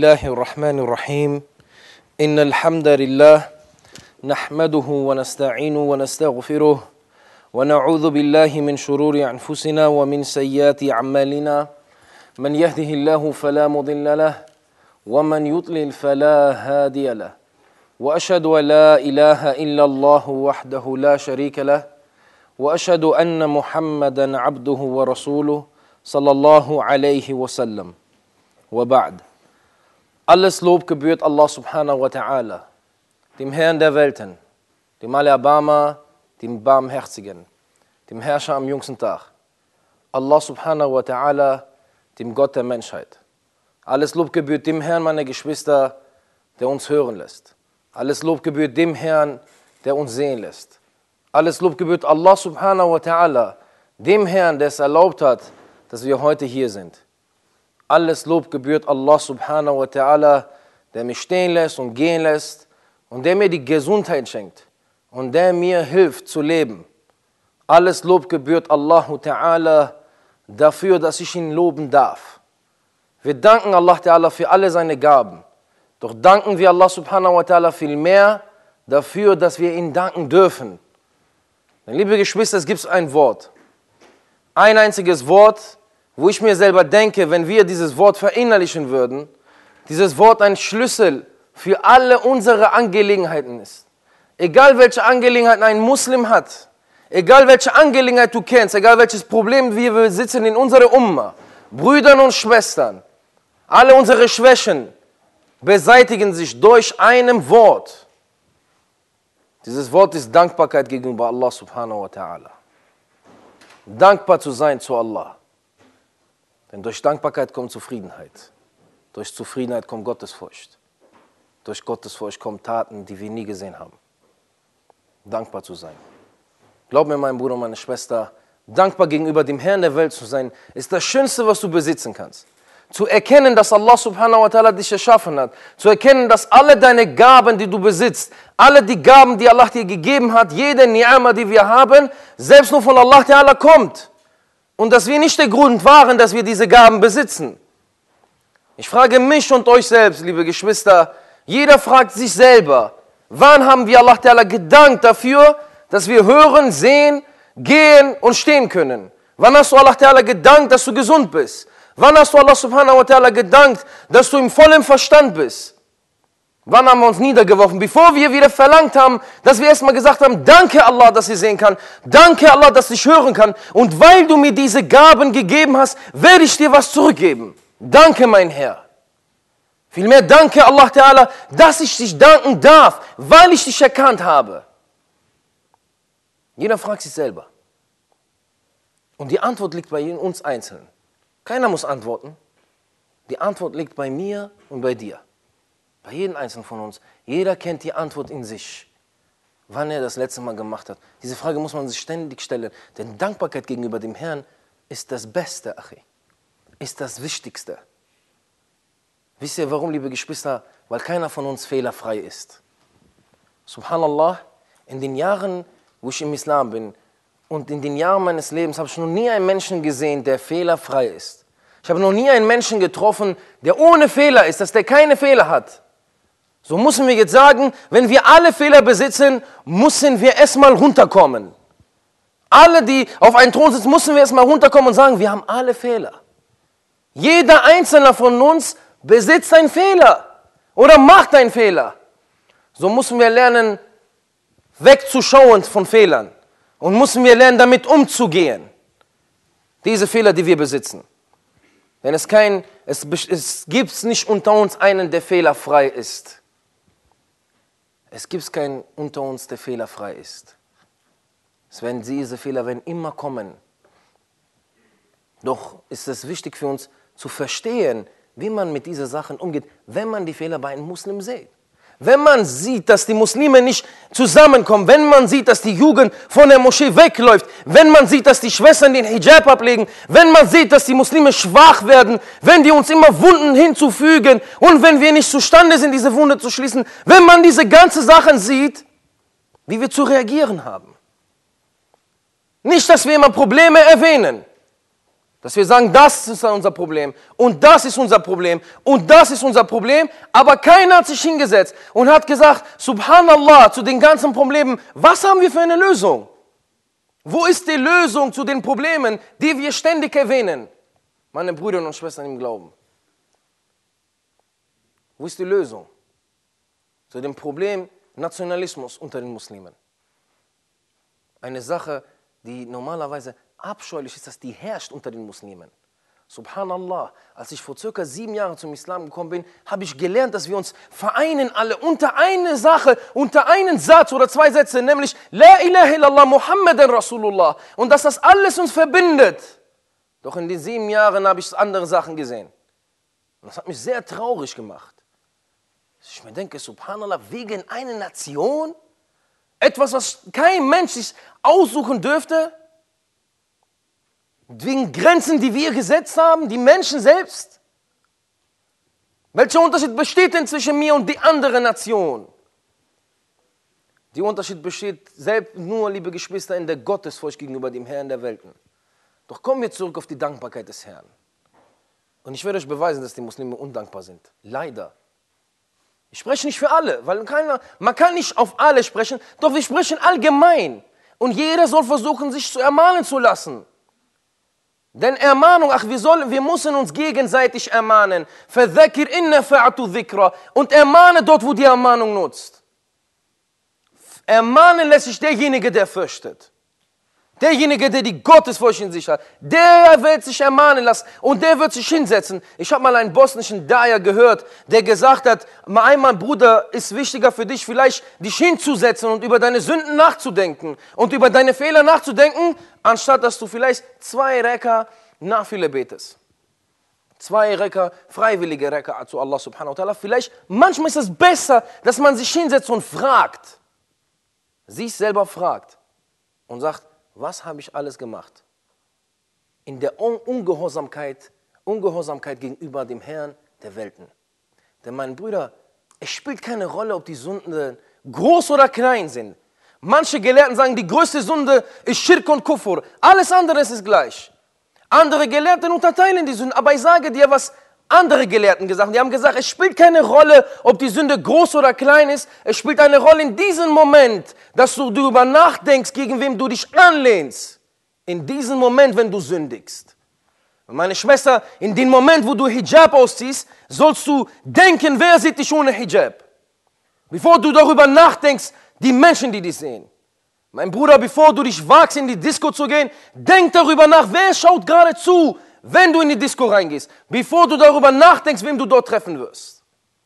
الله الرحمن الرحيم إن الحمد لله نحمده ونستعينه ونستغفره ونعوذ بالله من شرور أنفسنا ومن سيئات أعمالنا من يهده الله فلا مضل له ومن يضلل فلا هادي له وأشهد أن لا إله إلا الله وحده لا شريك له وأشهد أن محمدا عبده ورسوله صلى الله عليه وسلم وبعد. Alles Lob gebührt Allah subhanahu wa ta'ala, dem Herrn der Welten, dem Allerbarmer, dem Barmherzigen, dem Herrscher am jüngsten Tag. Allah subhanahu wa ta'ala, dem Gott der Menschheit. Alles Lob gebührt dem Herrn, meine Geschwister, der uns hören lässt. Alles Lob gebührt dem Herrn, der uns sehen lässt. Alles Lob gebührt Allah subhanahu wa ta'ala, dem Herrn, der es erlaubt hat, dass wir heute hier sind. Alles Lob gebührt Allah subhanahu wa ta'ala, der mich stehen lässt und gehen lässt und der mir die Gesundheit schenkt und der mir hilft zu leben. Alles Lob gebührt Allah ta'ala dafür, dass ich ihn loben darf. Wir danken Allah ta'ala für alle seine Gaben. Doch danken wir Allah subhanahu wa ta'ala viel mehr dafür, dass wir ihn danken dürfen. Denn, liebe Geschwister, es gibt ein Wort. Ein einziges Wort, wo ich mir selber denke, wenn wir dieses Wort verinnerlichen würden, dieses Wort ein Schlüssel für alle unsere Angelegenheiten ist. Egal welche Angelegenheiten ein Muslim hat, egal welche Angelegenheit du kennst, egal welches Problem wir besitzen in unserer Umma, Brüdern und Schwestern, alle unsere Schwächen beseitigen sich durch einem Wort. Dieses Wort ist Dankbarkeit gegenüber Allah subhanahu wa ta'ala. Dankbar zu sein zu Allah. Denn durch Dankbarkeit kommt Zufriedenheit. Durch Zufriedenheit kommt Gottesfurcht. Durch Gottesfurcht kommen Taten, die wir nie gesehen haben. Dankbar zu sein. Glaub mir, mein Bruder und meine Schwester, dankbar gegenüber dem Herrn der Welt zu sein, ist das Schönste, was du besitzen kannst. Zu erkennen, dass Allah subhanahu wa ta'ala dich erschaffen hat. Zu erkennen, dass alle deine Gaben, die du besitzt, alle die Gaben, die Allah dir gegeben hat, jede Ni'ama, die wir haben, selbst nur von Allah ta'ala kommt. Und dass wir nicht der Grund waren, dass wir diese Gaben besitzen. Ich frage mich und euch selbst, liebe Geschwister, jeder fragt sich selber, wann haben wir Allah ta'ala gedankt dafür, dass wir hören, sehen, gehen und stehen können? Wann hast du Allah ta'ala gedankt, dass du gesund bist? Wann hast du Allah subhanahu wa ta'ala gedankt, dass du im vollen Verstand bist? Wann haben wir uns niedergeworfen, bevor wir wieder verlangt haben, dass wir erstmal gesagt haben, danke Allah, dass ich sehen kann, danke Allah, dass ich hören kann, und weil du mir diese Gaben gegeben hast, werde ich dir was zurückgeben. Danke, mein Herr. Vielmehr danke Allah ta'ala, dass ich dich danken darf, weil ich dich erkannt habe. Jeder fragt sich selber. Und die Antwort liegt bei uns Einzelnen. Keiner muss antworten. Die Antwort liegt bei mir und bei dir. Bei jedem Einzelnen von uns. Jeder kennt die Antwort in sich. Wann er das letzte Mal gemacht hat. Diese Frage muss man sich ständig stellen. Denn Dankbarkeit gegenüber dem Herrn ist das Beste, Achi. Ist das Wichtigste. Wisst ihr warum, liebe Geschwister? Weil keiner von uns fehlerfrei ist. Subhanallah, in den Jahren, wo ich im Islam bin, und in den Jahren meines Lebens habe ich noch nie einen Menschen gesehen, der fehlerfrei ist. Ich habe noch nie einen Menschen getroffen, der ohne Fehler ist, dass der keine Fehler hat. So müssen wir jetzt sagen, wenn wir alle Fehler besitzen, müssen wir erstmal runterkommen. Alle, die auf einen Thron sitzen, müssen wir erstmal runterkommen und sagen, wir haben alle Fehler. Jeder Einzelne von uns besitzt einen Fehler oder macht einen Fehler. So müssen wir lernen, wegzuschauen von Fehlern. Und müssen wir lernen, damit umzugehen. Diese Fehler, die wir besitzen. Denn es gibt nicht unter uns einen, der fehlerfrei ist. Es gibt keinen unter uns, der fehlerfrei ist. Diese Fehler werden immer kommen. Doch ist es wichtig für uns zu verstehen, wie man mit diesen Sachen umgeht, wenn man die Fehler bei einem Muslim sieht. Wenn man sieht, dass die Muslime nicht zusammenkommen, wenn man sieht, dass die Jugend von der Moschee wegläuft, wenn man sieht, dass die Schwestern den Hijab ablegen, wenn man sieht, dass die Muslime schwach werden, wenn die uns immer Wunden hinzufügen und wenn wir nicht zustande sind, diese Wunde zu schließen, wenn man diese ganzen Sachen sieht, wie wir zu reagieren haben. Nicht, dass wir immer Probleme erwähnen. Dass wir sagen, das ist unser Problem und das ist unser Problem und das ist unser Problem, aber keiner hat sich hingesetzt und hat gesagt, Subhanallah, zu den ganzen Problemen, was haben wir für eine Lösung? Wo ist die Lösung zu den Problemen, die wir ständig erwähnen? Meine Brüder und Schwestern im Glauben. Wo ist die Lösung zu dem Problem Nationalismus unter den Muslimen? Eine Sache, die normalerweise abscheulich ist, dass die herrscht unter den Muslimen. Subhanallah, als ich vor circa 7 Jahren zum Islam gekommen bin, habe ich gelernt, dass wir uns vereinen alle unter eine Sache, unter einen Satz oder 2 Sätze, nämlich La ilaha illallah Muhammadan Rasulullah, und dass das alles uns verbindet. Doch in den 7 Jahren habe ich andere Sachen gesehen. Und das hat mich sehr traurig gemacht. Ich mir denke, Subhanallah, wegen einer Nation, etwas, was kein Mensch sich aussuchen dürfte, wegen Grenzen, die wir gesetzt haben, die Menschen selbst. Welcher Unterschied besteht denn zwischen mir und die andere Nation? Der Unterschied besteht selbst nur, liebe Geschwister, in der Gottesfurcht gegenüber dem Herrn der Welten. Doch kommen wir zurück auf die Dankbarkeit des Herrn. Und ich werde euch beweisen, dass die Muslime undankbar sind. Leider. Ich spreche nicht für alle, weil man kann nicht auf alle sprechen, doch wir sprechen allgemein. Und jeder soll versuchen, sich zu ermahnen zu lassen. Denn Ermahnung, wir müssen uns gegenseitig ermahnen. Fadhakir in nafa'atu dhikra. Und ermahne dort, wo die Ermahnung nutzt. Ermahnen lässt sich derjenige, der fürchtet. Derjenige, der die Gottesfurcht in sich hat, der wird sich ermahnen lassen und der wird sich hinsetzen. Ich habe mal einen bosnischen Daya gehört, der gesagt hat, mein Bruder, ist wichtiger für dich, vielleicht dich hinzusetzen und über deine Sünden nachzudenken und über deine Fehler nachzudenken, anstatt dass du vielleicht 2 Reka Nafile betest. 2 Reka, freiwillige Reka zu Allah subhanahu wa ta'ala. Vielleicht, manchmal ist es besser, dass man sich hinsetzt und fragt, sich selber fragt und sagt, was habe ich alles gemacht? In der Ungehorsamkeit gegenüber dem Herrn der Welten. Denn meine Brüder, es spielt keine Rolle, ob die Sünden groß oder klein sind. Manche Gelehrten sagen, die größte Sünde ist Schirk und Kufur. Alles andere ist gleich. Andere Gelehrten unterteilen die Sünden. Aber ich sage dir, was andere Gelehrten gesagt haben. Die haben gesagt, es spielt keine Rolle, ob die Sünde groß oder klein ist. Es spielt eine Rolle in diesem Moment, dass du darüber nachdenkst, gegen wem du dich anlehnst. In diesem Moment, wenn du sündigst. Und meine Schwester, in dem Moment, wo du Hijab ausziehst, sollst du denken, wer sieht dich ohne Hijab? Bevor du darüber nachdenkst, die Menschen, die dich sehen. Mein Bruder, bevor du dich wagst, in die Disco zu gehen, denk darüber nach, wer schaut gerade zu, wenn du in die Disco reingehst, bevor du darüber nachdenkst, wem du dort treffen wirst.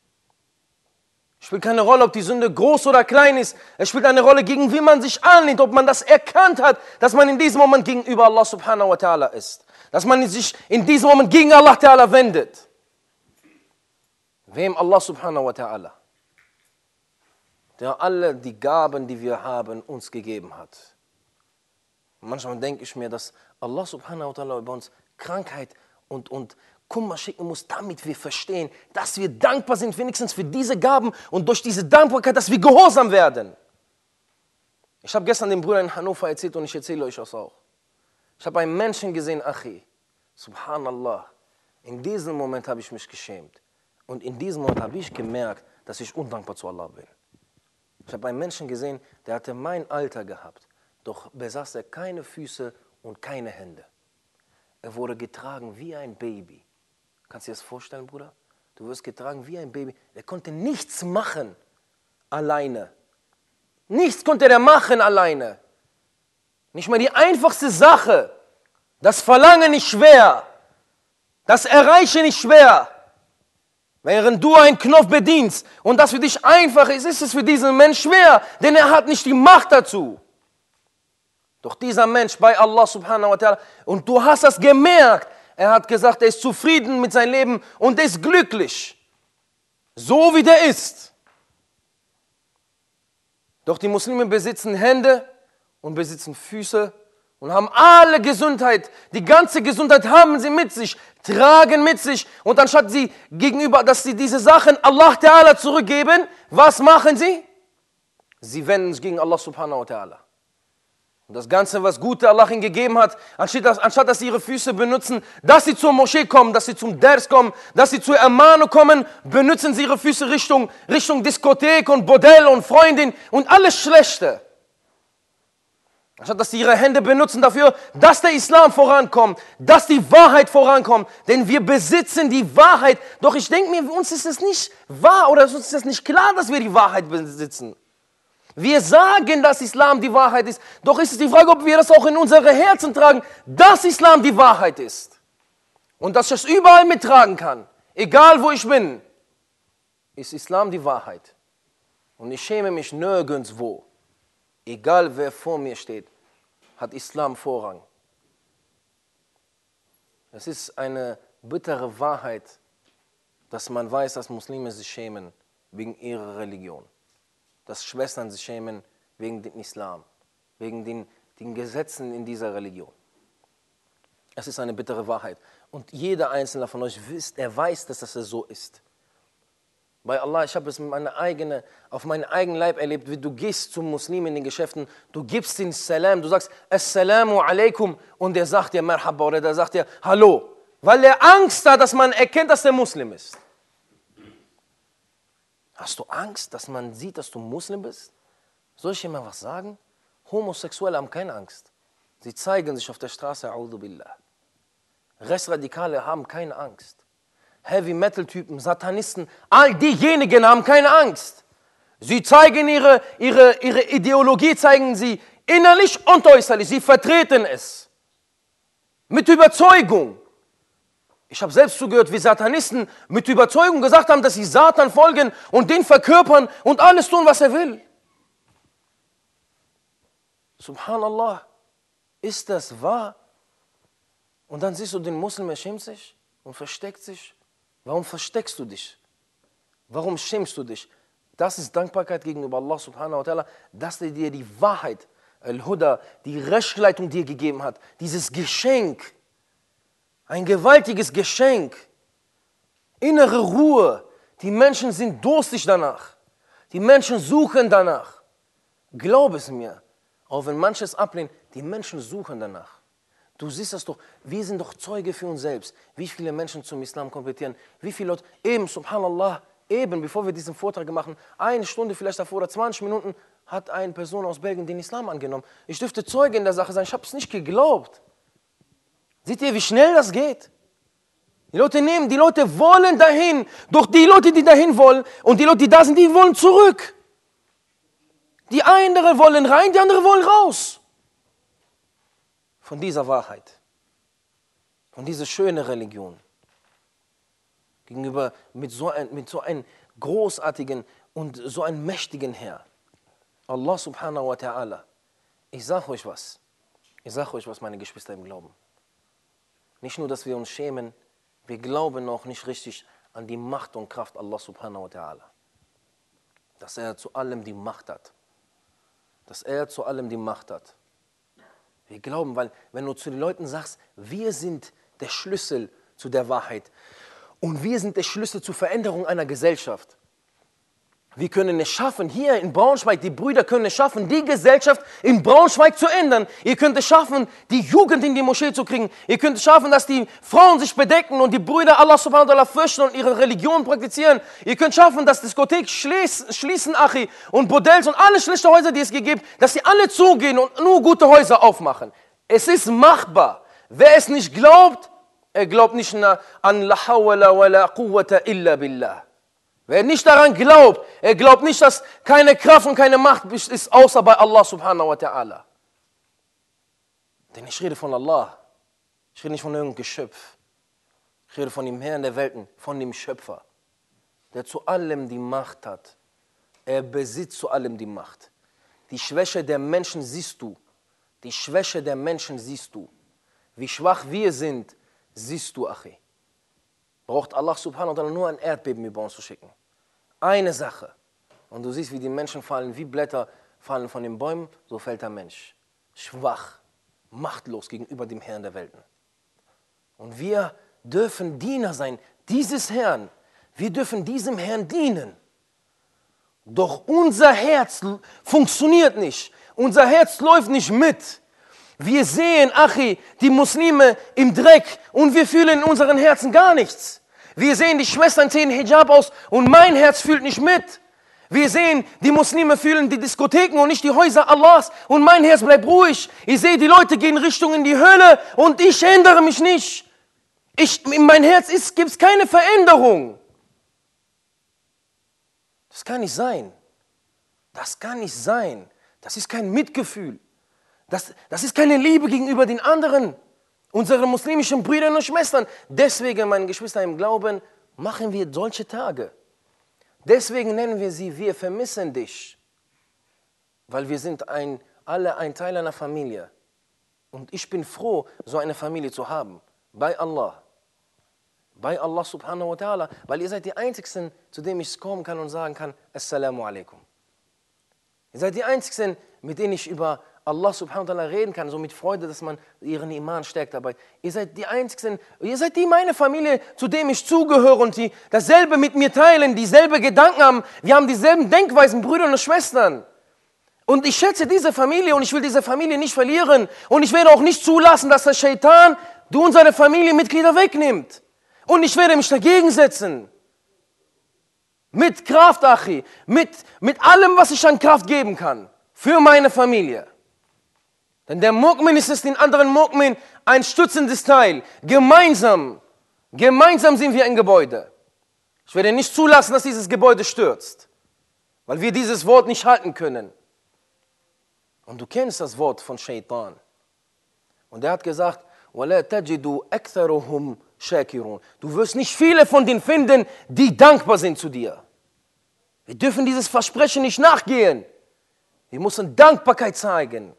Es spielt keine Rolle, ob die Sünde groß oder klein ist. Es spielt eine Rolle, gegen wie man sich anlehnt, ob man das erkannt hat, dass man in diesem Moment gegenüber Allah subhanahu wa ta'ala ist. Dass man sich in diesem Moment gegen Allah ta'ala wendet. Wem? Allah subhanahu wa ta'ala. Der alle die Gaben, die wir haben, uns gegeben hat. Und manchmal denke ich mir, dass Allah subhanahu wa ta'ala über uns Krankheit und Kummer schicken muss, damit wir verstehen, dass wir dankbar sind, wenigstens für diese Gaben und durch diese Dankbarkeit, dass wir gehorsam werden. Ich habe gestern dem Bruder in Hannover erzählt und ich erzähle euch das auch. Ich habe einen Menschen gesehen, Achi, subhanallah, in diesem Moment habe ich mich geschämt und in diesem Moment habe ich gemerkt, dass ich undankbar zu Allah bin. Ich habe einen Menschen gesehen, der hatte mein Alter gehabt, doch besaß er keine Füße und keine Hände. Er wurde getragen wie ein Baby. Kannst du dir das vorstellen, Bruder? Du wirst getragen wie ein Baby. Er konnte nichts machen alleine. Nichts konnte er machen alleine. Nicht mal die einfachste Sache. Das Verlangen nicht schwer. Das Erreichen nicht schwer. Während du einen Knopf bedienst und das für dich einfach ist, ist es für diesen Mensch schwer, denn er hat nicht die Macht dazu. Doch dieser Mensch bei Allah subhanahu wa ta'ala, und du hast das gemerkt, er hat gesagt, er ist zufrieden mit seinem Leben und er ist glücklich. So wie der ist. Doch die Muslime besitzen Hände und besitzen Füße und haben alle Gesundheit, die ganze Gesundheit haben sie mit sich, tragen mit sich. Und anstatt sie gegenüber, dass sie diese Sachen Allah Ta'ala zurückgeben, was machen sie? Sie wenden sich gegen Allah subhanahu wa ta'ala. Und das Ganze, was Gute Allah ihnen gegeben hat, anstatt dass sie ihre Füße benutzen, dass sie zur Moschee kommen, dass sie zum Ders kommen, dass sie zur Ermahnung kommen, benutzen sie ihre Füße Richtung Diskothek und Bordell und Freundin und alles Schlechte. Anstatt dass sie ihre Hände benutzen dafür, dass der Islam vorankommt, dass die Wahrheit vorankommt. Denn wir besitzen die Wahrheit. Doch ich denke mir, uns ist es nicht wahr oder uns ist es nicht klar, dass wir die Wahrheit besitzen. Wir sagen, dass Islam die Wahrheit ist. Doch ist es die Frage, ob wir das auch in unsere Herzen tragen, dass Islam die Wahrheit ist. Und dass ich es überall mittragen kann. Egal wo ich bin, ist Islam die Wahrheit. Und ich schäme mich nirgendwo. Egal wer vor mir steht, hat Islam Vorrang. Es ist eine bittere Wahrheit, dass man weiß, dass Muslime sich schämen wegen ihrer Religion. Dass Schwestern sich schämen wegen dem Islam, wegen den Gesetzen in dieser Religion. Es ist eine bittere Wahrheit. Und jeder Einzelne von euch weiß, dass das so ist. Bei Allah, ich habe es auf meinen eigenen Leib erlebt, wie du gehst zum Muslim in den Geschäften, du gibst den Salam, du sagst Assalamu alaikum und der sagt dir Merhaba oder der sagt dir Hallo, weil er Angst hat, dass man erkennt, dass der Muslim ist. Hast du Angst, dass man sieht, dass du Muslim bist? Soll ich dir mal was sagen? Homosexuelle haben keine Angst. Sie zeigen sich auf der Straße, A'udhu Billah. Rechtsradikale haben keine Angst. Heavy-Metal-Typen, Satanisten, all diejenigen haben keine Angst. Sie zeigen ihre Ideologie, zeigen sie innerlich und äußerlich. Sie vertreten es. Mit Überzeugung. Ich habe selbst zugehört, wie Satanisten mit Überzeugung gesagt haben, dass sie Satan folgen und den verkörpern und alles tun, was er will. Subhanallah, ist das wahr? Und dann siehst du den Muslim, er schämt sich und versteckt sich. Warum versteckst du dich? Warum schämst du dich? Das ist Dankbarkeit gegenüber Allah subhanahu wa ta'ala, dass er dir die Wahrheit, Al-Huda, die Rechtsleitung dir gegeben hat. Dieses Geschenk, ein gewaltiges Geschenk, innere Ruhe. Die Menschen sind durstig danach. Die Menschen suchen danach. Glaub es mir, auch wenn manches ablehnen, die Menschen suchen danach. Du siehst das doch, wir sind doch Zeuge für uns selbst. Wie viele Menschen zum Islam konvertieren, wie viele Leute, eben, subhanallah, eben, bevor wir diesen Vortrag machen, eine Stunde vielleicht davor oder 20 Minuten, hat eine Person aus Belgien den Islam angenommen. Ich dürfte Zeuge in der Sache sein, ich habe es nicht geglaubt. Seht ihr, wie schnell das geht? Die Leute wollen dahin, doch die Leute, die dahin wollen und die Leute, die da sind, die wollen zurück. Die anderen wollen rein, die anderen wollen raus. Von dieser Wahrheit, von dieser schönen Religion, gegenüber mit so einem großartigen und so einem mächtigen Herr. Allah subhanahu wa ta'ala. Ich sage euch was, meine Geschwister im Glauben. Nicht nur, dass wir uns schämen, wir glauben auch nicht richtig an die Macht und Kraft Allah subhanahu wa ta'ala. Dass er zu allem die Macht hat. Wir glauben, weil wenn du zu den Leuten sagst, wir sind der Schlüssel zu der Wahrheit und wir sind der Schlüssel zur Veränderung einer Gesellschaft. Wir können es schaffen, hier in Braunschweig, die Brüder können es schaffen, die Gesellschaft in Braunschweig zu ändern. Ihr könnt es schaffen, die Jugend in die Moschee zu kriegen. Ihr könnt es schaffen, dass die Frauen sich bedecken und die Brüder Allah subhanahu wa ta'ala fürchten und ihre Religion praktizieren. Ihr könnt schaffen, dass Diskotheken schließen, Achi, und Bordells und alle schlechten Häuser, die es gibt, dass sie alle zugehen und nur gute Häuser aufmachen. Es ist machbar. Wer es nicht glaubt, er glaubt nicht an la hawla wa la quwwata illa billah. Wer nicht daran glaubt, er glaubt nicht, dass keine Kraft und keine Macht ist, außer bei Allah subhanahu wa ta'ala. Denn ich rede von Allah. Ich rede nicht von irgendeinem Geschöpf. Ich rede von dem Herrn der Welten, von dem Schöpfer, der zu allem die Macht hat. Er besitzt zu allem die Macht. Die Schwäche der Menschen siehst du. Die Schwäche der Menschen siehst du. Wie schwach wir sind, siehst du, Achi. Braucht Allah subhanahu wa ta'ala nur ein Erdbeben über uns zu schicken. Eine Sache. Und du siehst, wie die Menschen fallen, wie Blätter fallen von den Bäumen, so fällt der Mensch. Schwach, machtlos gegenüber dem Herrn der Welten. Und wir dürfen Diener sein, dieses Herrn. Wir dürfen diesem Herrn dienen. Doch unser Herz funktioniert nicht. Unser Herz läuft nicht mit. Wir sehen, Achi, die Muslime im Dreck und wir fühlen in unseren Herzen gar nichts. Wir sehen, die Schwestern ziehen Hijab aus und mein Herz fühlt nicht mit. Wir sehen, die Muslime fühlen die Diskotheken und nicht die Häuser Allahs und mein Herz bleibt ruhig. Ich sehe, die Leute gehen Richtung in die Hölle und ich ändere mich nicht. In mein Herz gibt es keine Veränderung. Das kann nicht sein. Das kann nicht sein. Das ist kein Mitgefühl. Das ist keine Liebe gegenüber den anderen, unseren muslimischen Brüdern und Schwestern. Deswegen, meine Geschwister im Glauben, machen wir solche Tage. Deswegen nennen wir sie, wir vermissen dich. Weil wir sind alle ein Teil einer Familie. Und ich bin froh, so eine Familie zu haben. Bei Allah. Bei Allah subhanahu wa ta'ala. Weil ihr seid die Einzigen, zu denen ich kommen kann und sagen kann, Assalamu alaikum. Ihr seid die Einzigen, mit denen ich über Allah subhanahu wa ta'ala reden kann, so mit Freude, dass man ihren Iman stärkt dabei. Ihr seid die Einzigen, ihr seid die meine Familie, zu dem ich zugehöre und die dasselbe mit mir teilen, dieselbe Gedanken haben. Wir haben dieselben Denkweisen, Brüder und Schwestern. Und ich schätze diese Familie und ich will diese Familie nicht verlieren. Und ich werde auch nicht zulassen, dass der Shaitan unsere Familienmitglieder wegnimmt. Und ich werde mich dagegen setzen. Mit Kraft, Achi, mit allem, was ich an Kraft geben kann. Für meine Familie. Denn der Mu'min ist es den anderen Mu'min ein stützendes Teil. Gemeinsam sind wir ein Gebäude. Ich werde nicht zulassen, dass dieses Gebäude stürzt. Weil wir dieses Wort nicht halten können. Und du kennst das Wort von Shaitan. Und er hat gesagt, وَلَا تَجِدُوا أَكْثَرُهُمْ شَاكِرُونَ. Du wirst nicht viele von denen finden, die dankbar sind zu dir. Wir dürfen dieses Versprechen nicht nachgehen. Wir müssen Dankbarkeit zeigen.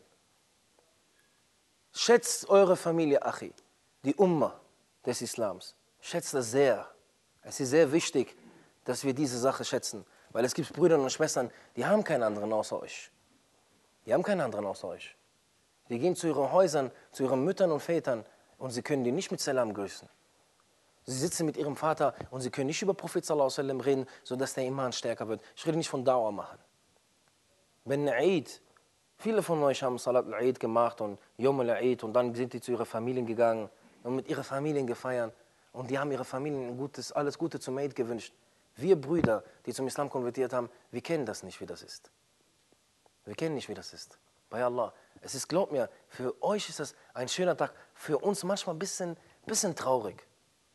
Schätzt eure Familie, Achi, die Umma des Islams. Schätzt das sehr. Es ist sehr wichtig, dass wir diese Sache schätzen. Weil es gibt Brüder und Schwestern, die haben keinen anderen außer euch. Die haben keinen anderen außer euch. Die gehen zu ihren Häusern, zu ihren Müttern und Vätern und sie können die nicht mit Salam grüßen. Sie sitzen mit ihrem Vater und sie können nicht über Prophet sallallahu alaihi wasallam reden, sodass der Iman stärker wird. Ich rede nicht von Dauer machen. Wenn Eid, viele von euch haben Salat al-Eid gemacht und Yom al-Eid und dann sind die zu ihren Familien gegangen und mit ihren Familien gefeiert und die haben ihre Familien alles Gute zum Eid gewünscht. Wir Brüder, die zum Islam konvertiert haben, wir kennen das nicht, wie das ist. Wir kennen nicht, wie das ist. Bei Allah. Es ist, glaubt mir, für euch ist das ein schöner Tag, für uns manchmal ein bisschen traurig.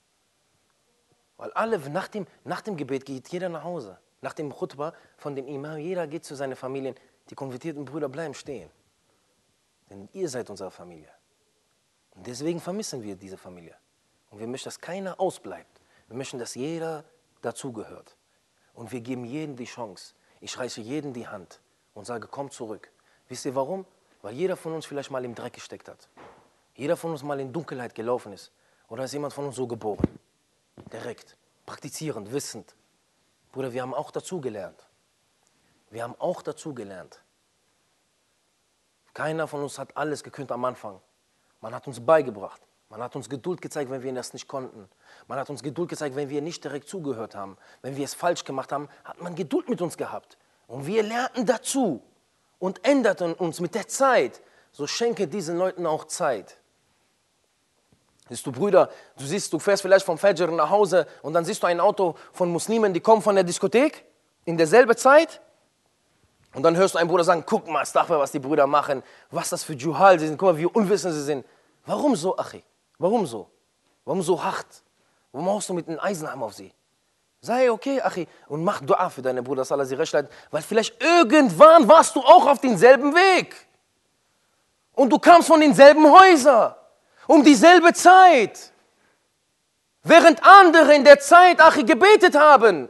Weil alle, nach dem Gebet geht jeder nach Hause. Nach dem Khutbah von dem Imam, jeder geht zu seinen Familien. Die konvertierten Brüder bleiben stehen. Denn ihr seid unsere Familie. Und deswegen vermissen wir diese Familie. Und wir möchten, dass keiner ausbleibt. Wir möchten, dass jeder dazugehört. Und wir geben jedem die Chance. Ich reiche jedem die Hand und sage, komm zurück. Wisst ihr warum? Weil jeder von uns vielleicht mal im Dreck gesteckt hat. Jeder von uns mal in Dunkelheit gelaufen ist. Oder ist jemand von uns so geboren? Direkt, praktizierend, wissend. Bruder, wir haben auch dazugelernt. Wir haben auch dazugelernt. Keiner von uns hat alles gekönnt am Anfang. Man hat uns beigebracht. Man hat uns Geduld gezeigt, wenn wir das nicht konnten. Man hat uns Geduld gezeigt, wenn wir nicht direkt zugehört haben. Wenn wir es falsch gemacht haben, hat man Geduld mit uns gehabt. Und wir lernten dazu und änderten uns mit der Zeit. So schenke diesen Leuten auch Zeit. Siehst du, Brüder, du fährst vielleicht vom Fajr nach Hause und dann siehst du ein Auto von Muslimen, die kommen von der Diskothek in derselben Zeit. Und dann hörst du einen Bruder sagen, guck mal, was die Brüder machen, was das für Juhal sie sind, guck mal, wie unwissend sie sind. Warum so, Achi? Warum so? Warum so hart? Warum machst du mit einem Eisenhammer auf sie? Sei okay, Achi, und mach Dua für deine Brüder, dass Allah sie recht leitet, weil vielleicht irgendwann warst du auch auf denselben Weg. Und du kamst von denselben Häusern. Um dieselbe Zeit. Während andere in der Zeit, Achi, gebetet haben.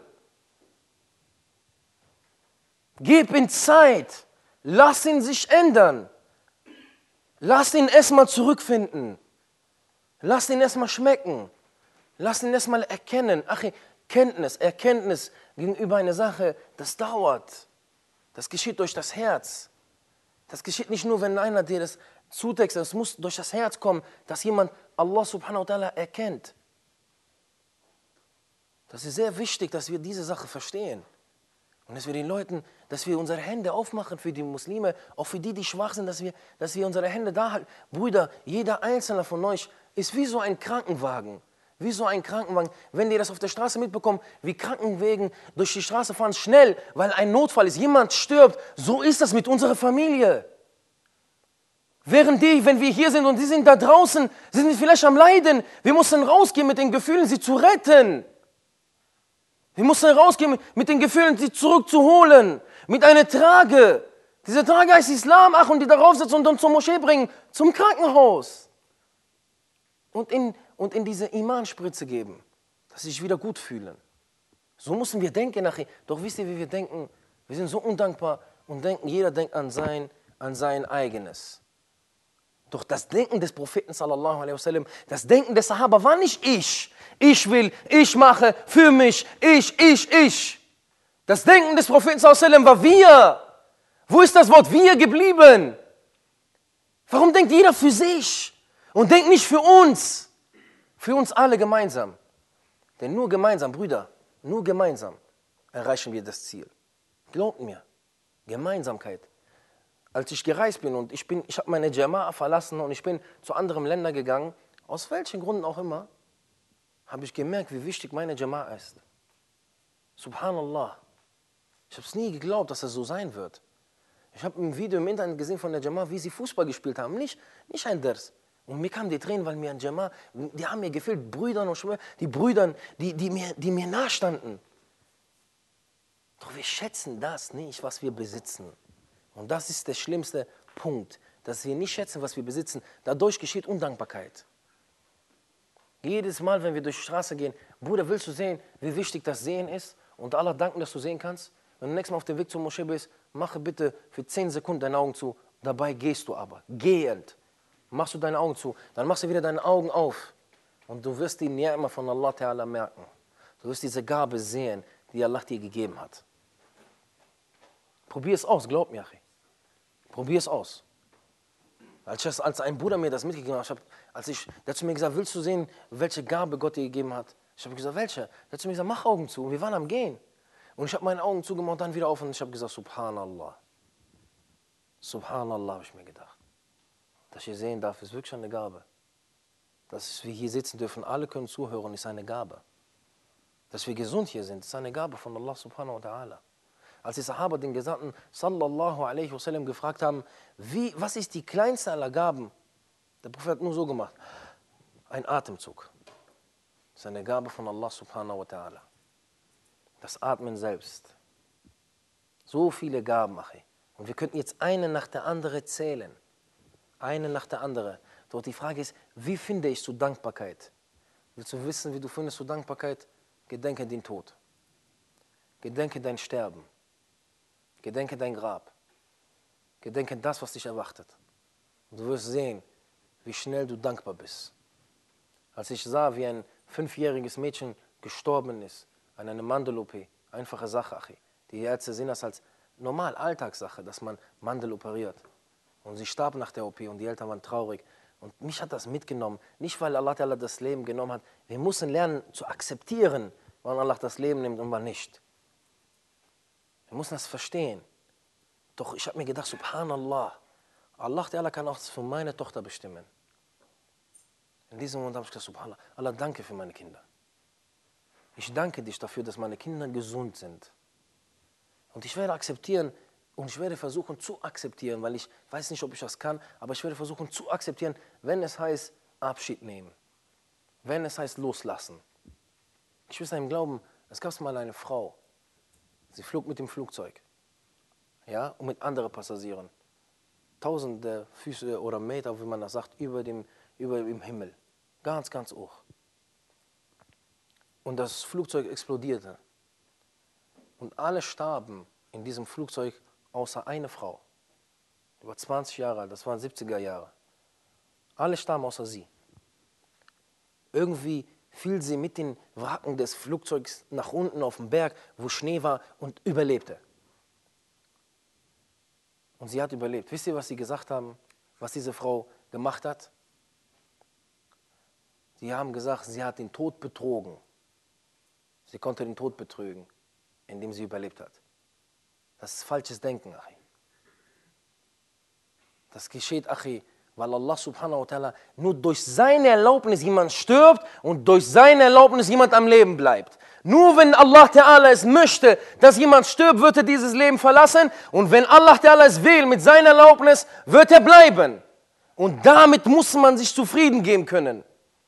Gib ihm Zeit. Lass ihn sich ändern. Lass ihn erstmal zurückfinden. Lass ihn erstmal schmecken. Lass ihn erstmal erkennen. Achi, Erkenntnis gegenüber einer Sache, das dauert. Das geschieht durch das Herz. Das geschieht nicht nur, wenn einer dir das zutextet. Es muss durch das Herz kommen, dass jemand Allah subhanahu wa ta'ala erkennt. Das ist sehr wichtig, dass wir diese Sache verstehen. Und dass wir den Leuten, dass wir unsere Hände aufmachen für die Muslime, auch für die, die schwach sind, dass wir unsere Hände da halten. Brüder, jeder einzelne von euch ist wie so ein Krankenwagen. Wie so ein Krankenwagen. Wenn ihr das auf der Straße mitbekommt, wie Krankenwagen durch die Straße fahren, schnell, weil ein Notfall ist, jemand stirbt, so ist das mit unserer Familie. Während wenn wir hier sind und die sind da draußen, sind die vielleicht am Leiden. Wir müssen rausgehen mit den Gefühlen, sie zu retten. Wir müssen rausgehen mit den Gefühlen, sie zurückzuholen. Mit einer Trage. Diese Trage heißt Islam, und die darauf setzen und dann zur Moschee bringen, zum Krankenhaus. Und in diese Imanspritze geben, dass sie sich wieder gut fühlen. So müssen wir denken nachher. Doch wisst ihr, wie wir denken? Wir sind so undankbar und denken, jeder denkt an sein eigenes. Doch das Denken des Propheten sallallahu alaihi wasallam, das Denken des Sahaba war nicht ich. Ich will, ich mache, für mich, ich. Das Denken des Propheten sallallahu alaihi wasallam war wir. Wo ist das Wort wir geblieben? Warum denkt jeder für sich und denkt nicht für uns? Für uns alle gemeinsam. Denn nur gemeinsam, Brüder, nur gemeinsam erreichen wir das Ziel. Glaubt mir, Gemeinsamkeit. Als ich gereist bin und ich habe meine Jama'a verlassen und ich bin zu anderen Ländern gegangen, aus welchen Gründen auch immer, habe ich gemerkt, wie wichtig meine Jama'a ist. Subhanallah. Ich habe es nie geglaubt, dass es so sein wird. Ich habe ein Video im Internet gesehen von der Jama'a, wie sie Fußball gespielt haben. Nicht ein Ders. Und mir kamen die Tränen, weil mir ein Jama'a, die haben mir gefehlt, Brüdern und Schwestern, die Brüdern, die mir nahestanden. Doch wir schätzen das nicht, was wir besitzen. Und das ist der schlimmste Punkt, dass wir nicht schätzen, was wir besitzen. Dadurch geschieht Undankbarkeit. Jedes Mal, wenn wir durch die Straße gehen, Bruder, willst du sehen, wie wichtig das Sehen ist? Und Allah danken, dass du sehen kannst. Wenn du nächstes Mal auf dem Weg zur Moschee bist, mache bitte für 10 Sekunden deine Augen zu. Dabei gehst du aber, gehend. Machst du deine Augen zu, dann machst du wieder deine Augen auf. Und du wirst die Ni'ma von Allah Ta'ala merken. Du wirst diese Gabe sehen, die Allah dir gegeben hat. Probier es aus, glaub mir. Probier es aus. Als ein Bruder mir das mitgegeben hat, der hat zu mir gesagt, willst du sehen, welche Gabe Gott dir gegeben hat? Ich habe gesagt, welche? Der hat zu mir gesagt, mach Augen zu. Und wir waren am Gehen. Und ich habe meine Augen zugemacht und dann wieder auf und ich habe gesagt, Subhanallah. Subhanallah, habe ich mir gedacht. Dass ich sehen darf, ist wirklich eine Gabe. Dass wir hier sitzen dürfen, alle können zuhören, ist eine Gabe. Dass wir gesund hier sind, ist eine Gabe von Allah subhanahu wa ta'ala. Als die Sahaba den Gesandten sallallahu alaihi wasallam gefragt haben, was ist die kleinste aller Gaben? Der Prophet hat nur so gemacht. Ein Atemzug. Das ist eine Gabe von Allah subhanahu wa ta'ala. Das Atmen selbst. So viele Gaben, Achi. Und wir könnten jetzt eine nach der anderen zählen. Eine nach der anderen. Doch die Frage ist, wie finde ich so Dankbarkeit? Willst du wissen, wie du findest so Dankbarkeit? Gedenke den Tod. Gedenke dein Sterben. Gedenke dein Grab. Gedenke das, was dich erwartet. Und du wirst sehen, wie schnell du dankbar bist. Als ich sah, wie ein 5-jähriges Mädchen gestorben ist, an einer Mandel-OP, einfache Sache, Achi. Die Ärzte sehen das als normal Alltagssache, dass man Mandel operiert. Und sie starb nach der OP und die Eltern waren traurig. Und mich hat das mitgenommen. Nicht, weil Allah das Leben genommen hat. Wir müssen lernen zu akzeptieren, wann Allah das Leben nimmt und wann nicht. Wir müssen das verstehen. Doch ich habe mir gedacht, Subhanallah, Allah kann auch das für meine Tochter bestimmen. In diesem Moment habe ich gesagt, Subhanallah, Allah, danke für meine Kinder. Ich danke dich dafür, dass meine Kinder gesund sind. Und ich werde akzeptieren und ich werde versuchen zu akzeptieren, weil ich weiß nicht, ob ich das kann, aber ich werde versuchen zu akzeptieren, wenn es heißt Abschied nehmen, wenn es heißt loslassen. Ich will einem glauben, es gab mal eine Frau, sie flog mit dem Flugzeug, ja, und mit anderen Passagieren, tausende Füße oder Meter, wie man das sagt, über dem Himmel, ganz, ganz hoch. Und das Flugzeug explodierte. Und alle starben in diesem Flugzeug, außer eine Frau. Die war 20 Jahre alt, das waren 70er Jahre. Alle starben außer sie. Irgendwie fiel sie mit den Wracken des Flugzeugs nach unten auf den Berg, wo Schnee war, und überlebte. Und sie hat überlebt. Wisst ihr, was sie gesagt haben, was diese Frau gemacht hat? Sie haben gesagt, sie hat den Tod betrogen. Sie konnte den Tod betrügen, indem sie überlebt hat. Das ist falsches Denken, Achi. Das geschieht, Achi, weil Allah subhanahu wa ta'ala nur durch seine Erlaubnis jemand stirbt und durch seine Erlaubnis jemand am Leben bleibt. Nur wenn Allah ta'ala es möchte, dass jemand stirbt, wird er dieses Leben verlassen. Und wenn Allah ta'ala es will, mit seiner Erlaubnis, wird er bleiben. Und damit muss man sich zufrieden geben können.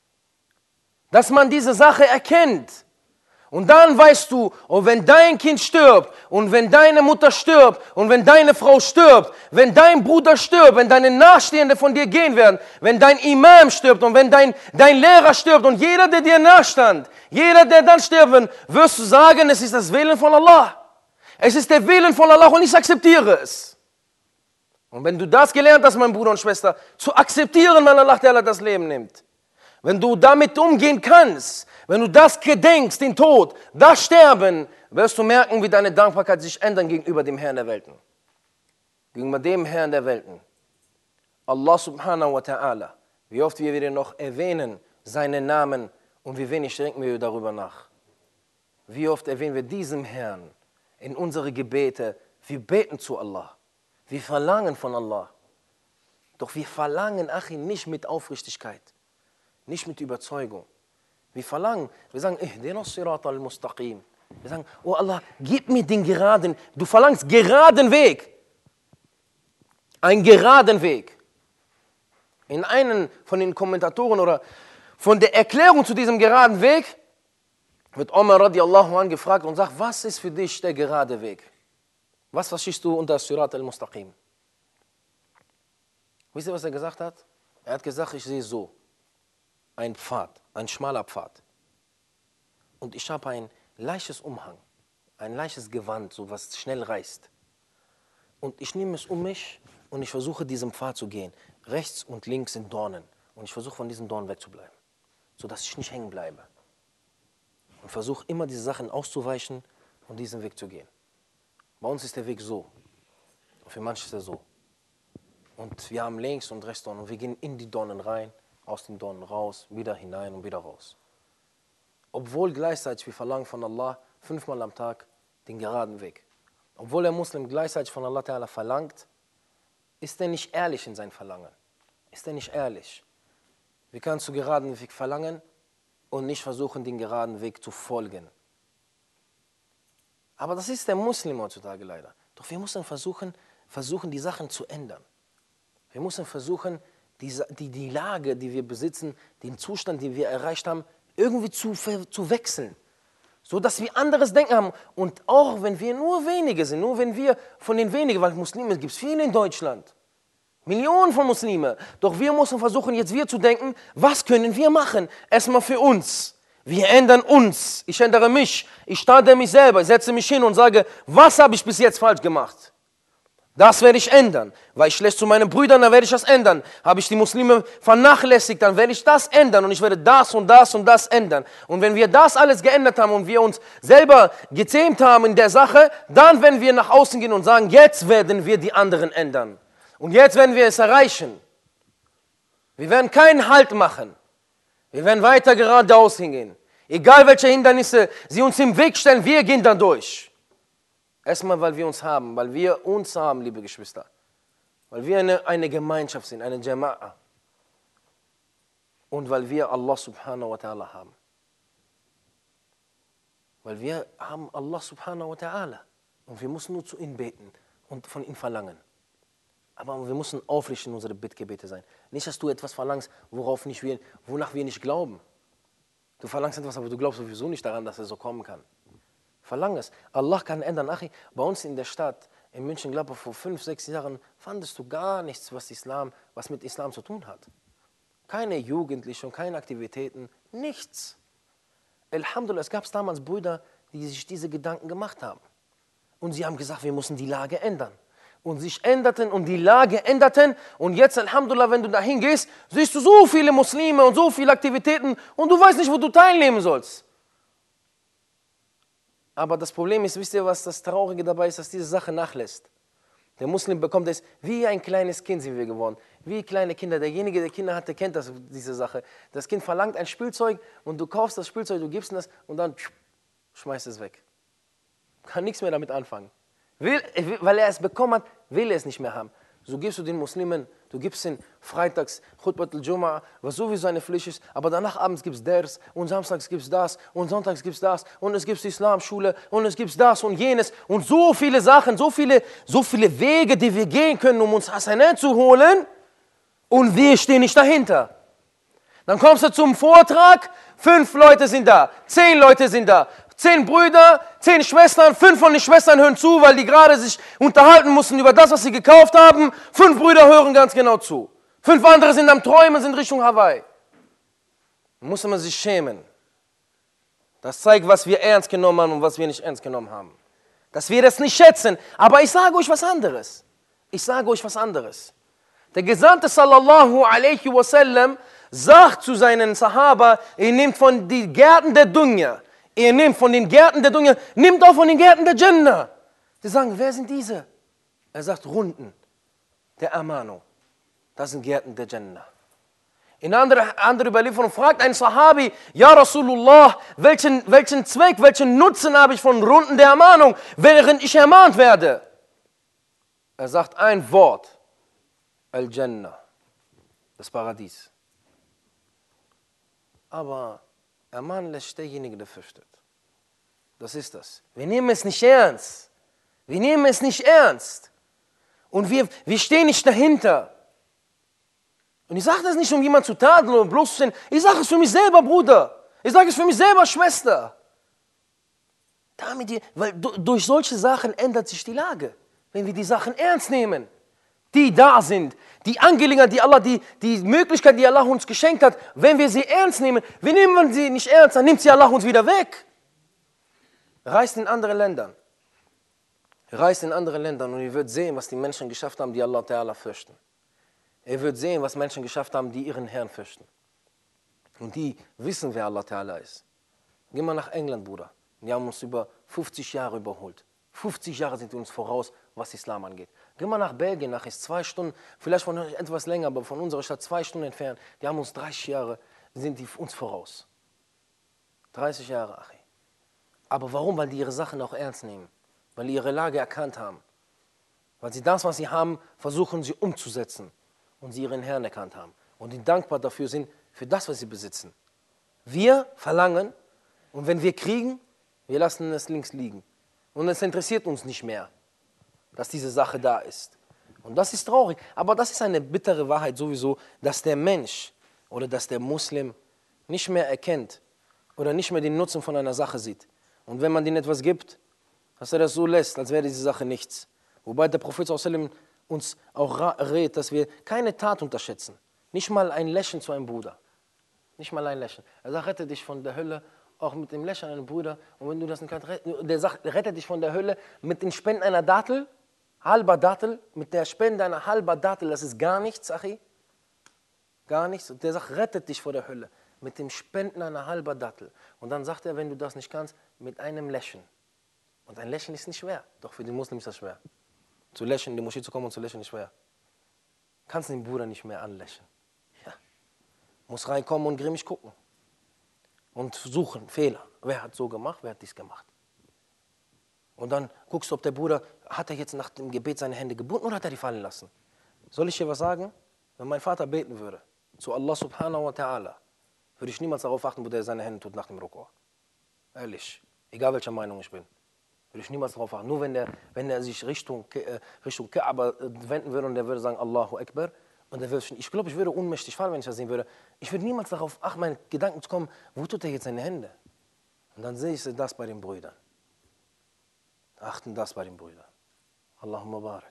Dass man diese Sache erkennt. Und dann weißt du, und wenn dein Kind stirbt, und wenn deine Mutter stirbt, und wenn deine Frau stirbt, wenn dein Bruder stirbt, wenn deine Nachstehende von dir gehen werden, wenn dein Imam stirbt und wenn dein Lehrer stirbt und jeder, der dir nachstand, jeder, der dann sterben, wirst du sagen, es ist das Willen von Allah. Es ist der Willen von Allah und ich akzeptiere es. Und wenn du das gelernt hast, mein Bruder und Schwester, zu akzeptieren, wenn Allah das Leben nimmt, wenn du damit umgehen kannst, wenn du das gedenkst, den Tod, das Sterben, wirst du merken, wie deine Dankbarkeit sich ändert gegenüber dem Herrn der Welten. Gegenüber dem Herrn der Welten. Allah subhanahu wa ta'ala. Wie oft wir wieder noch erwähnen, seinen Namen und wie wenig denken wir darüber nach. Wie oft erwähnen wir diesem Herrn in unsere Gebete. Wir beten zu Allah. Wir verlangen von Allah. Doch wir verlangen, Achi, nicht mit Aufrichtigkeit. Nicht mit Überzeugung. Wir verlangen, wir sagen, ihdinas siratal mustaqim. Wir sagen, oh Allah, gib mir den geraden, du verlangst geraden Weg. Einen geraden Weg. In einem von den Kommentatoren oder von der Erklärung zu diesem geraden Weg wird Omar radiallahu anh gefragt und sagt, was ist für dich der gerade Weg? Was verstehst du unter Sirat al-Mustaqim? Wisst ihr, was er gesagt hat? Er hat gesagt, ich sehe so. Ein Pfad, ein schmaler Pfad. Und ich habe ein leichtes Umhang, ein leichtes Gewand, so was schnell reißt. Und ich nehme es um mich und ich versuche, diesem Pfad zu gehen. Rechts und links sind Dornen. Und ich versuche, von diesen Dornen wegzubleiben, sodass ich nicht hängen bleibe. Und versuche immer, diese Sachen auszuweichen und diesen Weg zu gehen. Bei uns ist der Weg so. Und für manche ist er so. Und wir haben links und rechts Dornen und wir gehen in die Dornen rein, aus den Dornen raus, wieder hinein und wieder raus. Obwohl gleichzeitig wir verlangen von Allah 5-mal am Tag den geraden Weg. Obwohl der Muslim gleichzeitig von Allah Ta'ala verlangt, ist er nicht ehrlich in sein Verlangen. Ist er nicht ehrlich. Wie kannst du geraden Weg verlangen und nicht versuchen, den geraden Weg zu folgen? Aber das ist der Muslim heutzutage leider. Doch wir müssen versuchen, die Sachen zu ändern. Wir müssen versuchen, die Lage, die wir besitzen, den Zustand, den wir erreicht haben, irgendwie zu wechseln. So dass wir anderes Denken haben. Und auch wenn wir nur wenige sind, nur wenn wir von den wenigen, weil Muslime gibt es viele in Deutschland, Millionen von Muslimen. Doch wir müssen versuchen, jetzt wir zu denken, was können wir machen? Erstmal für uns. Wir ändern uns. Ich ändere mich. Ich starte mich selber. Ich setze mich hin und sage, was habe ich bis jetzt falsch gemacht? Das werde ich ändern. War ich schlecht zu meinen Brüdern, dann werde ich das ändern. Habe ich die Muslime vernachlässigt, dann werde ich das ändern. Und ich werde das und das und das ändern. Und wenn wir das alles geändert haben und wir uns selber gezähmt haben in der Sache, dann werden wir nach außen gehen und sagen, jetzt werden wir die anderen ändern. Und jetzt werden wir es erreichen. Wir werden keinen Halt machen. Wir werden weiter geradeaus hingehen. Egal welche Hindernisse sie uns im Weg stellen, wir gehen da durch. Erstmal, weil wir uns haben, liebe Geschwister. Weil wir eine Gemeinschaft sind, eine Jama'a. Und weil wir Allah subhanahu wa ta'ala haben. Weil wir haben Allah subhanahu wa ta'ala. Und wir müssen nur zu ihm beten und von ihm verlangen. Aber wir müssen aufrichtig in unsere Bittgebete sein. Nicht, dass du etwas verlangst, wonach wir nicht glauben. Du verlangst etwas, aber du glaubst sowieso nicht daran, dass es so kommen kann. Verlang es. Allah kann ändern. Bei uns in der Stadt, in München, glaube ich, vor 5, 6 Jahren, fandest du gar nichts, was mit Islam zu tun hat. Keine Jugendlichen, keine Aktivitäten, nichts. Alhamdulillah, es gab damals Brüder, die sich diese Gedanken gemacht haben. Und sie haben gesagt, wir müssen die Lage ändern. Und sich änderten und die Lage änderten. Und jetzt, Alhamdulillah, wenn du dahin gehst, siehst du so viele Muslime und so viele Aktivitäten und du weißt nicht, wo du teilnehmen sollst. Aber das Problem ist, wisst ihr, was das Traurige dabei ist, dass diese Sache nachlässt. Der Muslim bekommt es, wie ein kleines Kind sind wir geworden. Wie kleine Kinder. Derjenige, der Kinder hatte, kennt diese Sache. Das Kind verlangt ein Spielzeug und du kaufst das Spielzeug, du gibst ihm das und dann schmeißt es weg. Kann nichts mehr damit anfangen. Weil er es bekommen hat, will er es nicht mehr haben. So gibst du den Muslimen, du gibst ihnen freitags Khutbat al-Jum'a, was sowieso eine Pflicht ist, aber danach abends gibt es Ders und samstags gibt es das und sonntags gibt es das und es gibt die Islamschule und es gibt das und jenes und so viele Sachen, so viele Wege, die wir gehen können, um uns Hasanat zu holen und wir stehen nicht dahinter. Dann kommst du zum Vortrag, 5 Leute sind da, 10 Leute sind da, 10 Brüder, 10 Schwestern, 5 von den Schwestern hören zu, weil die gerade sich unterhalten mussten über das, was sie gekauft haben. 5 Brüder hören ganz genau zu. 5 andere sind am Träumen, sind Richtung Hawaii. Da muss man sich schämen. Das zeigt, was wir ernst genommen haben und was wir nicht ernst genommen haben. Dass wir das nicht schätzen. Aber ich sage euch was anderes. Der Gesandte sallallahu alaihi wasallam sagt zu seinen Sahaba, ihr nehmt von den Gärten der Dunya, nimmt auch von den Gärten der Jannah. Sie sagen, wer sind diese? Er sagt, Runden der Ermahnung. Das sind Gärten der Jannah. In andere Überlieferung fragt ein Sahabi, Ja Rasulullah, welchen Zweck, welchen Nutzen habe ich von Runden der Ermahnung, während ich ermahnt werde? Er sagt ein Wort, Al-Jannah, das Paradies. Aber ermahnen lässt derjenige, der fürchtet. Das ist das. Wir nehmen es nicht ernst. Und wir stehen nicht dahinter. Und ich sage das nicht, um jemanden zu tadeln oder bloßzustellen. Ich sage es für mich selber, Bruder. Ich sage es für mich selber, Schwester. Weil durch solche Sachen ändert sich die Lage. Wenn wir die Sachen ernst nehmen, die da sind, die Angelegenheit, die Möglichkeit, die Allah uns geschenkt hat, wenn wir sie ernst nehmen, wir nehmen sie nicht ernst, dann nimmt sie Allah uns wieder weg. Reist in andere Ländern und ihr werdet sehen, was die Menschen geschafft haben, die Allah Ta'ala fürchten. Ihr werdet sehen, was Menschen geschafft haben, die ihren Herrn fürchten. Und die wissen, wer Allah Ta'ala ist. Geh mal nach England, Bruder. Die haben uns über 50 Jahre überholt. 50 Jahre sind uns voraus, was Islam angeht. Geh mal nach Belgien, nach ist 2 Stunden, vielleicht von euch etwas länger, aber von unserer Stadt 2 Stunden entfernt. Die haben uns 30 Jahre, sind die uns voraus. 30 Jahre, Achi. Aber warum? Weil die ihre Sachen auch ernst nehmen. Weil die ihre Lage erkannt haben. Weil sie das, was sie haben, versuchen sie umzusetzen. Und sie ihren Herrn erkannt haben. Und die dankbar dafür sind, für das, was sie besitzen. Wir verlangen, und wenn wir kriegen, wir lassen es links liegen. Und es interessiert uns nicht mehr, dass diese Sache da ist. Und das ist traurig. Aber das ist eine bittere Wahrheit sowieso, dass der Mensch oder dass der Muslim nicht mehr erkennt oder nicht mehr den Nutzen von einer Sache sieht. Und wenn man denen etwas gibt, dass er das so lässt, als wäre diese Sache nichts. Wobei der Prophet uns auch rät, dass wir keine Tat unterschätzen. Nicht mal ein Lächeln zu einem Bruder. Nicht mal ein Lächeln. Er sagt, rette dich von der Hölle, auch mit dem Lächeln einem Bruder. Und wenn du das nicht kannst, der sagt, rette dich von der Hölle mit den Spenden einer Dattel, halber Dattel, mit der Spende einer halber Dattel, das ist gar nichts, Achi. Gar nichts. Und der sagt, rettet dich vor der Hölle mit dem Spenden einer halber Dattel. Und dann sagt er, wenn du das nicht kannst, mit einem Lächeln. Und ein Lächeln ist nicht schwer. Doch für den Muslim ist das schwer. Zu lächeln, in die Moschee zu kommen und zu lächeln ist schwer. Kannst den Bruder nicht mehr anlächeln. Ja. Muss reinkommen und grimmig gucken. Und suchen, Fehler. Wer hat so gemacht, wer hat dies gemacht? Und dann guckst du, ob der Bruder, hat er jetzt nach dem Gebet seine Hände gebunden oder hat er die fallen lassen? Soll ich dir was sagen? Wenn mein Vater beten würde, zu Allah subhanahu wa ta'ala, würde ich niemals darauf achten, wo der seine Hände tut nach dem Ruku'. Ehrlich. Egal welcher Meinung ich bin. Würde ich niemals darauf achten. Nur wenn er sich Richtung Kaaba wenden würde und der würde sagen, Allahu Akbar. Und ich glaube, ich würde ohnmächtig fallen, wenn ich das sehen würde. Ich würde niemals darauf achten, meine Gedanken zu kommen, wo tut er jetzt seine Hände? Und dann sehe ich das bei den Brüdern. Achten das bei den Brüdern. Allahumma barak.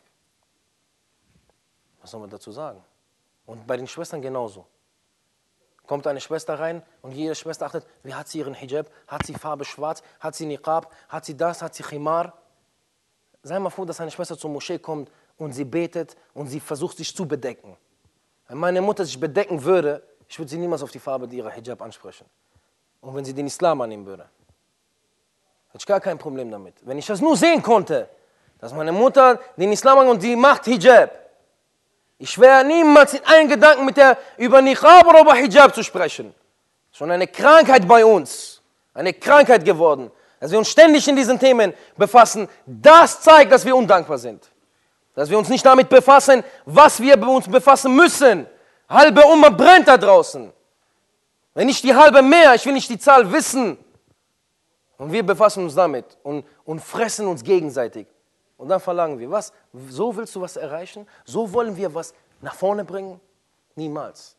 Was soll man dazu sagen? Und bei den Schwestern genauso. Kommt eine Schwester rein und jede Schwester achtet, wie hat sie ihren Hijab, hat sie Farbe schwarz, hat sie Niqab, hat sie das, hat sie Khimar. Sei mal froh, dass eine Schwester zur Moschee kommt und sie betet und sie versucht sich zu bedecken. Wenn meine Mutter sich bedecken würde, ich würde sie niemals auf die Farbe ihrer Hijab ansprechen. Und wenn sie den Islam annehmen würde, hätte ich gar kein Problem damit. Wenn ich das nur sehen konnte, dass meine Mutter den Islam annimmt und sie macht Hijab, ich wäre niemals in einen Gedanken mit der über Niqab oder über Hijab zu sprechen. Schon eine Krankheit bei uns. Eine Krankheit geworden. dass wir uns ständig in diesen Themen befassen, das zeigt, dass wir undankbar sind. Dass wir uns nicht damit befassen, was wir uns befassen müssen. Halbe Umma brennt da draußen. Wenn nicht die halbe mehr, ich will nicht die Zahl wissen. Und wir befassen uns damit und fressen uns gegenseitig. Und dann verlangen wir, was? So willst du was erreichen? So wollen wir was nach vorne bringen? Niemals.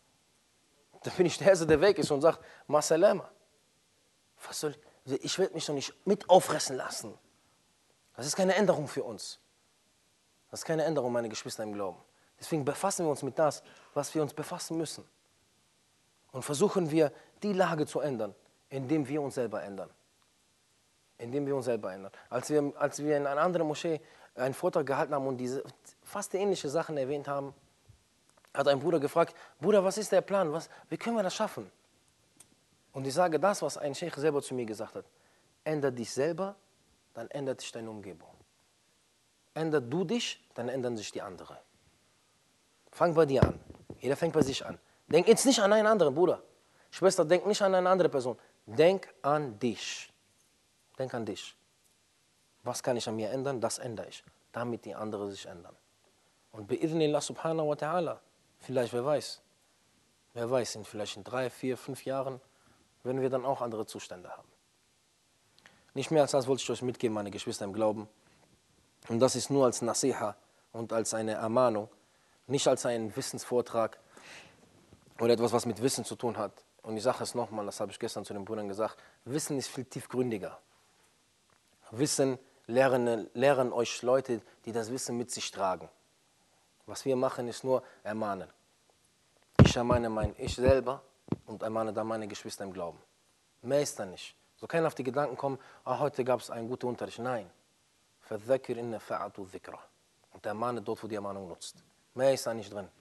Da bin ich der Erste, der weg ist und sagt, Masalama. Was soll ich werde mich doch nicht mit auffressen lassen. Das ist keine Änderung für uns. Das ist keine Änderung, meine Geschwister im Glauben. Deswegen befassen wir uns mit das, was wir uns befassen müssen. Und versuchen wir, die Lage zu ändern, indem wir uns selber ändern. Indem wir uns selber ändern. Als wir in einer anderen Moschee einen Vortrag gehalten haben und diese fast ähnliche Sachen erwähnt haben, hat ein Bruder gefragt, Bruder, was ist der Plan? Wie können wir das schaffen? Und ich sage das, was ein Sheikh selber zu mir gesagt hat. Ändere dich selber, dann ändert sich deine Umgebung. Ändert du dich, dann ändern sich die anderen. Fang bei dir an. Jeder fängt bei sich an. Denk jetzt nicht an einen anderen, Bruder. Schwester, denk nicht an eine andere Person. Denk an dich. Denk an dich. Was kann ich an mir ändern? Das ändere ich. Damit die anderen sich ändern. Und bi'idhnillah subhanahu wa ta'ala, vielleicht, wer weiß, vielleicht in 3, 4, 5 Jahren, werden wir dann auch andere Zustände haben. Nicht mehr als das wollte ich euch mitgeben, meine Geschwister im Glauben. Und das ist nur als Nasiha und als eine Ermahnung, nicht als ein Wissensvortrag oder etwas, was mit Wissen zu tun hat. Und ich sage es nochmal, das habe ich gestern zu den Brüdern gesagt, Wissen ist viel tiefgründiger. Wissen lehren euch Leute, die das Wissen mit sich tragen. Was wir machen, ist nur ermahnen. Ich ermahne ich selber und ermahne dann meine Geschwister im Glauben. Mehr ist da nicht. So kann auf die Gedanken kommen, heute gab es einen guten Unterricht. Nein. فَذَّكِرْ إِنَّ فَعَتُ الذِّكْرَ. Und ermahne dort, wo die Ermahnung nutzt. Mehr ist da nicht drin.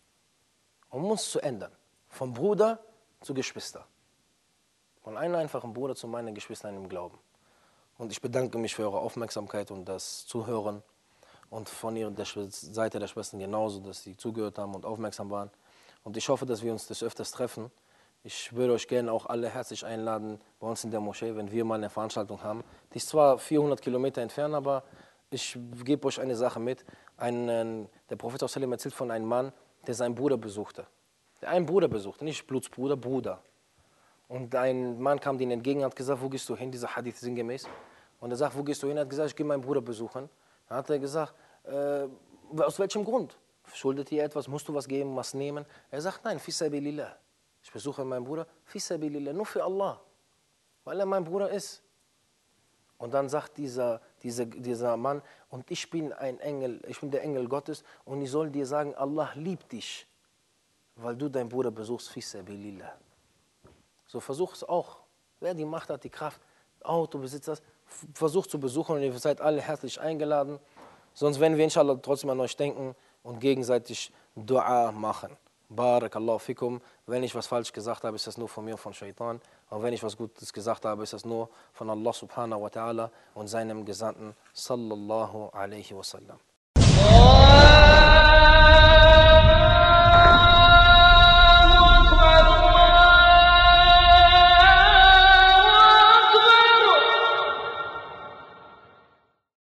Um uns zu ändern. Vom Bruder zu Geschwister. Von einem einfachen Bruder zu meinen Geschwistern im Glauben. Und ich bedanke mich für eure Aufmerksamkeit und das Zuhören. Und von der Seite der Schwestern genauso, dass sie zugehört haben und aufmerksam waren. Und ich hoffe, dass wir uns des Öfters treffen. Ich würde euch gerne auch alle herzlich einladen bei uns in der Moschee, wenn wir mal eine Veranstaltung haben. Die ist zwar 400 Kilometer entfernt, aber ich gebe euch eine Sache mit. Der Prophet erzählt von einem Mann, der seinen Bruder besuchte. Der einen Bruder besuchte, nicht Blutsbruder, Bruder. Und ein Mann kam ihm entgegen und hat gesagt, wo gehst du hin? Dieser Hadith sinngemäß. Und er sagt, wo gehst du hin? Er hat gesagt, ich gehe meinen Bruder besuchen. Dann hat er gesagt, aus welchem Grund? Schuldet ihr etwas? Musst du was geben, was nehmen? Er sagt, nein, fi sabilillah. Ich besuche meinen Bruder, fi sabilillah, nur für Allah. Weil er mein Bruder ist. Und dann sagt dieser Mann, und ich bin ein Engel, ich bin der Engel Gottes und ich soll dir sagen, Allah liebt dich, weil du deinen Bruder besuchst, fi sabilillah. So versuch es auch. Wer die Macht hat, die Kraft, Auto besitzt das, versucht zu besuchen und ihr seid alle herzlich eingeladen. Sonst werden wir inshallah trotzdem an euch denken und gegenseitig Dua machen. Barakallahu fikum. Wenn ich was falsch gesagt habe, ist das nur von mir und von Shaitan. Und wenn ich was Gutes gesagt habe, ist das nur von Allah subhanahu wa ta'ala und seinem Gesandten sallallahu alaihi wasallam.